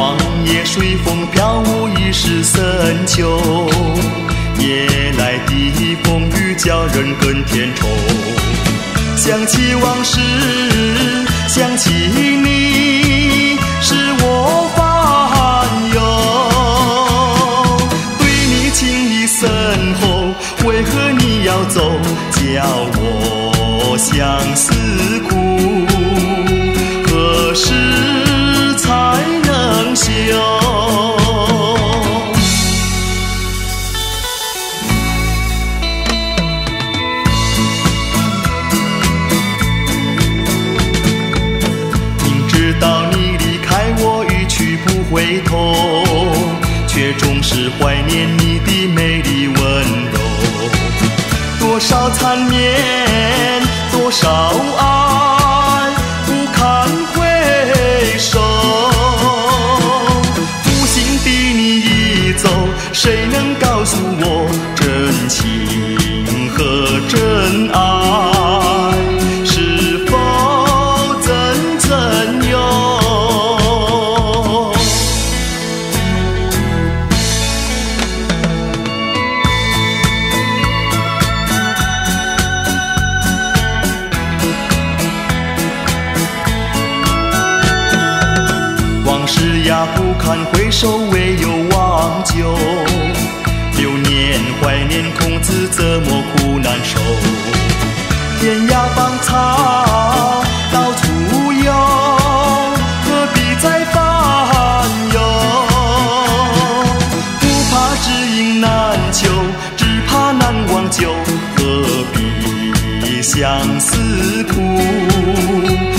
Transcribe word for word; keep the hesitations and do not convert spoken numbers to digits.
荒野水风飘舞已是深秋，夜来的风雨叫人更添愁。想起往事，想起你，使我烦忧。对你情意深厚，为何你要走？叫我相思苦，何时才能休？明知道你离开我一去不回头，却总是怀念你的美丽温柔。多少缠绵，多少爱，不堪回首。负心的你一走，谁能告诉我真情和真爱是否真正有？往事呀不堪回首，唯有忘旧。流年怀念孔子，怎么苦难受？天涯芳草到处有，何必再烦忧？不怕知音难求，只怕难忘旧。何必相思苦？